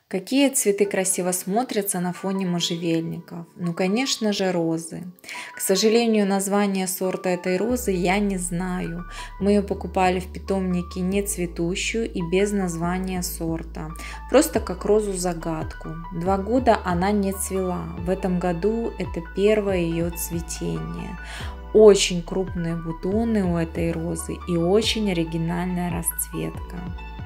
Какие цветы красиво смотрятся на фоне можжевельников? Ну, конечно же, розы. К сожалению, название сорта этой розы я не знаю. Мы ее покупали в питомнике не цветущую и без названия сорта. Просто как розу-загадку. 2 года она не цвела. В этом году это первое ее цветение. Очень крупные бутоны у этой розы и очень оригинальная расцветка.